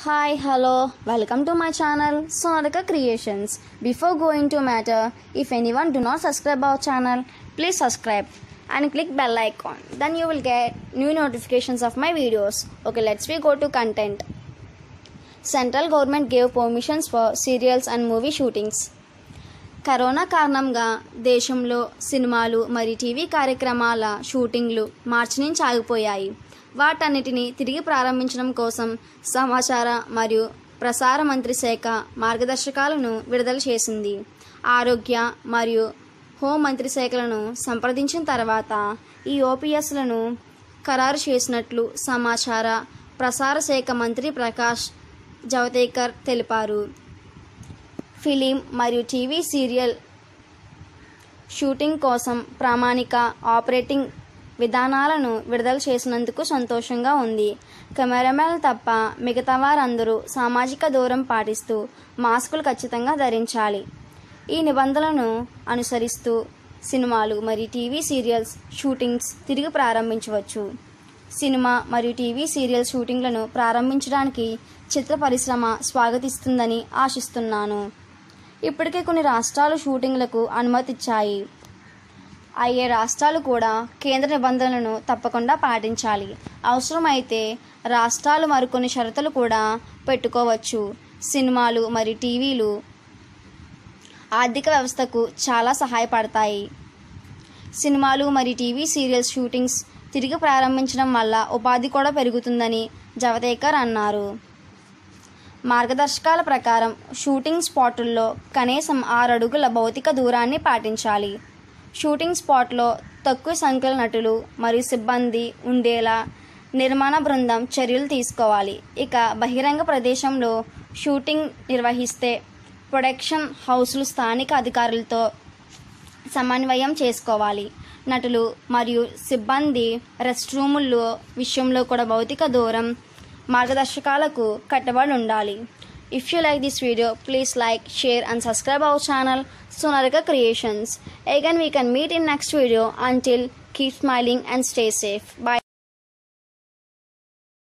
Hi, hello, welcome to my channel Sonarika Creations. Before going to matter, if anyone do not subscribe our channel, please subscribe and click bell icon. Then you will get new notifications of my videos. Okay, let's go to content. Central government gave permissions for serials and movie shootings. Corona కారణంగా దేశంలో సినిమాలు మరియు TV కార్యక్రమాల షూటింగ్లు మార్చి నుంచి ఆగిపోయాయి. వాటన్నిటిని తిరిగి ప్రారంభించడం కోసం సమాచార మరియు ప్రసార మంత్రిత్వ శాఖ మార్గదర్శకాలను విడుదల చేసింది. ఆరోగ్య మరియు హోం మంత్రిత్వ శాఖలను సంప్రదించిన తర్వాత ఈ ఓపీఎస్లను ఖరారు చేసినట్లు సమాచార ప్రసార శాఖ మంత్రి ప్రకాష్ జయదేవ్కర్ తెలిపారు. ఫిలిం మరియు టీవీ సీరియల్ షూటింగ్ కోసం ప్రామాణిక ఆపరేటింగ్ విధానాలను విడుదల చేసినందుకు సంతోషంగా ఉంది. కెమెరామెన్లు తప్ప మిగతా వారందరూ సామాజిక దూరం పాటిస్తూ మాస్కులు ఖచ్చితంగా ధరించాలి. ఈ నిబంధనలను అనుసరిస్తూ సినిమాలు మరియు టీవీ సీరియల్స్ షూటింగ్స్ తిరిగి ప్రారంభించవచ్చు. సినిమా మరియు టీవీ సీరియల్ షూటింగ్లను ప్రారంభించడానికి చిత్ర పరిశ్రమ స్వాగతిస్తుందని ఆశిస్తున్నాను. ఇప్పటికే కొన్ని రాష్ట్రాలు షూటింగ్లకు అనుమతిచ్చాయి. అయ్యే రాష్ట్రాలు కూడా కేంద్ర నిబంధనలను తప్పకుండా పాటించాలి. అవసరమైతే రాష్ట్రాలు మరికొన్ని షరతులు కూడా పెట్టుకోవచ్చు. సినిమాలు మరియు టీవీలు ఆర్థిక వ్యవస్థకు చాలా సహాయపడతాయి. సినిమాలు మరియు టీవీ సీరియల్స్ షూటింగ్స్ తిరిగి ప్రారంభించడం వల్ల ఉపాధి కూడా పెరుగుతుందని జయదేవ్కర్ అన్నారు. మార్గదర్శకాల ప్రకారం షూటింగ్ స్పాటుల్లో కనీసం 6 అడుగుల భౌతిక దూరాన్ని పాటించాలి. షూటింగ్ స్పాట్లో తక్కువ సంఖ్యలో నటులు మరియు సిబ్బంది ఉండేలా నిర్మాణ బృందం చర్యలు తీసుకోవాలి. ఇక బహిరంగ ప్రదేశంలో షూటింగ్ నిర్వహిస్తే ప్రొడక్షన్ హౌస్లు స్థానిక అధికారులతో సమన్వయం చేసుకోవాలి. నటులు మరియు సిబ్బంది రెస్ట్ రూముల్లో విషయంలో కూడా భౌతిక దూరం మార్గదర్శకాలకు కట్టుబడి ఉండాలి. If you like this video, please like, share and subscribe our channel Sonarika Creations. Again we can meet in next video. Until keep smiling and stay safe. Bye.